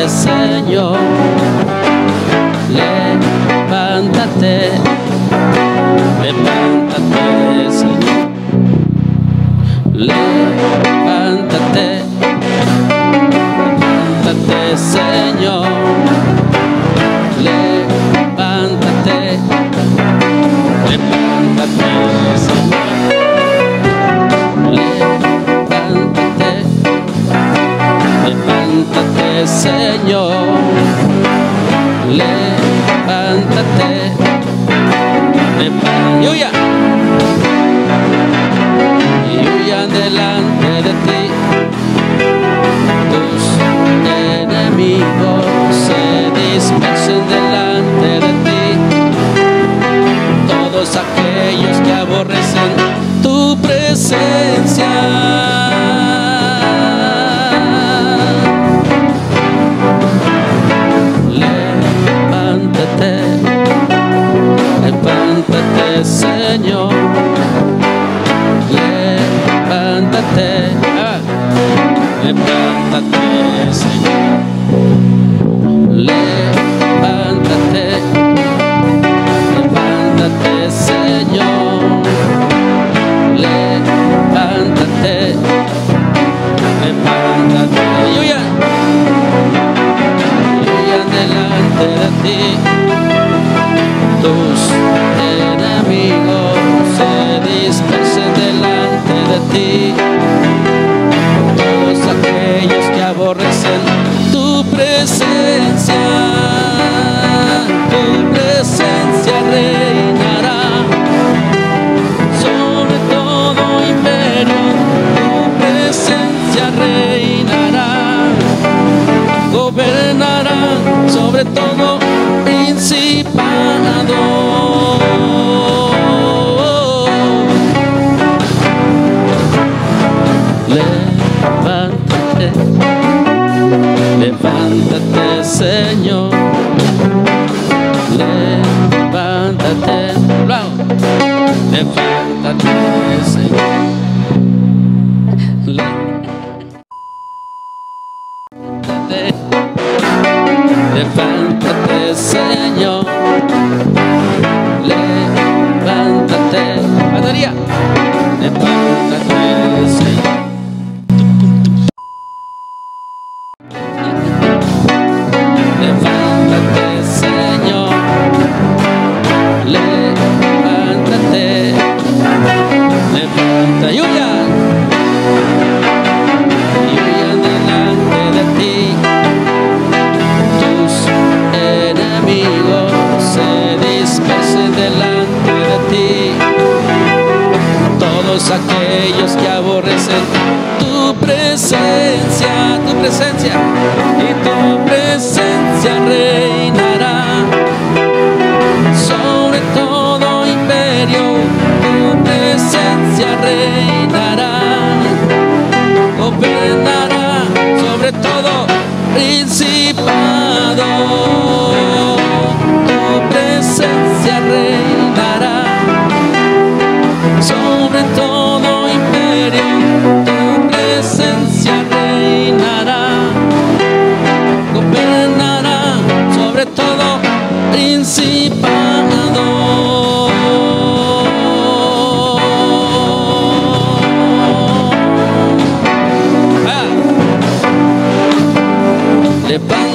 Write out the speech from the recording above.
Señor. Levántate, levántate, Señor. Levántate, levántate, Señor. Levántate, levántate, Señor. Levántate, levántate, Señor. Levántate, levántate. Y huya delante de ti tus enemigos, se dispersen delante de ti todos aquellos que aborrecen tu presencia. Levántate, levántate, Señor. Levántate, levántate, Señor. Levántate, levántate, Señor. Levántate, levántate. Aleluya. Aleluya, delante de ti tus enemigos se dispersen delante de ti todos aquellos que aborrecen tu presencia. Tu presencia reinará sobre todo imperio. Tu presencia reinará, gobernará sobre todo principado. Levántate, levántate, Señor. Levántate, levántate, Señor. Levántate, Señor. Levántate, batería. Levántate, Señor. Levántate, Señor. Levántate, levántate, lluvia. Lluvia delante de ti. Tus enemigos se dispersen delante de ti todos aquellos que aborrecen tu presencia, tu presencia. Y tu presencia reinará sobre todo imperio. Tu presencia reinará, gobernará sobre todo principado. Tu presencia reinará sobre todo imperio. Tu presencia reinará, gobernará sobre todo principado. Levántate.